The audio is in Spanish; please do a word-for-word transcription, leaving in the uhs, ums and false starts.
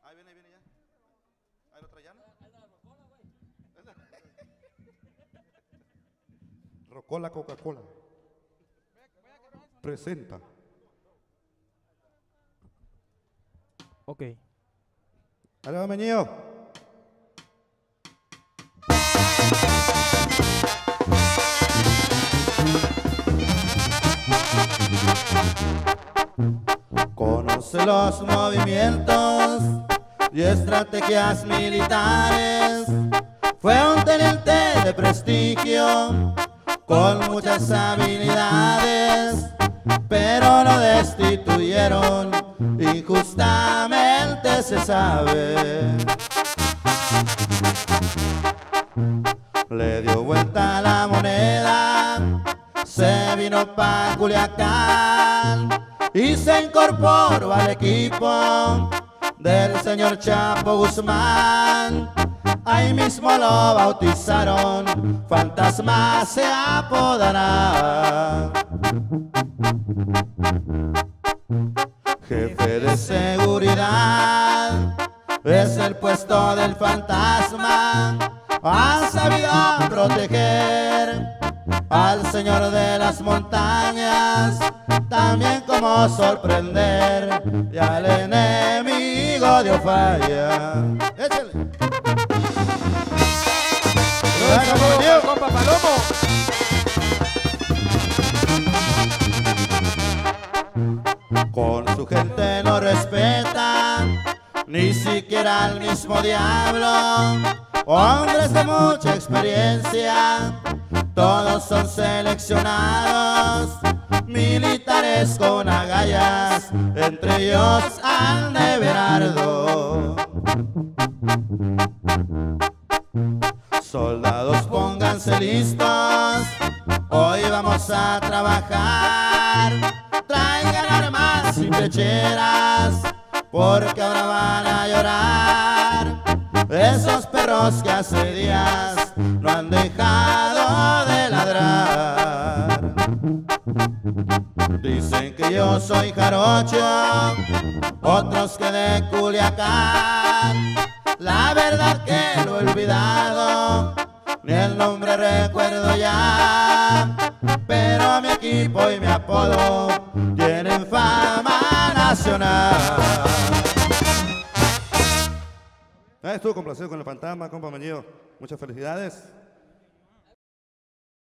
Ahí viene, ahí viene ya. Ahí lo trae ya, ¿no? Rocola Coca-Cola presenta. Ok. Ahí va, meñío. Conoce los movimientos y estrategias militares. Fue un teniente de prestigio con muchas habilidades, pero lo destituyeron injustamente, se sabe. Le dio vuelta la moneda, se vino pa' Culiacán y se incorporó al equipo del señor Chapo Guzmán. Ahí mismo lo bautizaron, Fantasma se apodará. Jefe de seguridad, es el puesto del fantasma. Ha sabido proteger al señor de las montañas, también como sorprender y al enemigo dio falla. Échale. ¡Saludos, compa Palomo! Con su gente no respeta ni siquiera al mismo diablo. Hombres de mucha experiencia, todos son seleccionados, militares con agallas, entre ellos al de Berardo. Soldados, pónganse listos, hoy vamos a trabajar. Traigan armas y flecheras, porque ahora van a llorar esos perros que hace días no han dejado de ladrar. Dicen que yo soy jarocho, otros que de Culiacán. La verdad que lo he olvidado, ni el nombre recuerdo ya, pero mi equipo y mi apodo tienen fama nacional. Ah, estuvo complacido con el fantasma, compa Meñío. Muchas felicidades.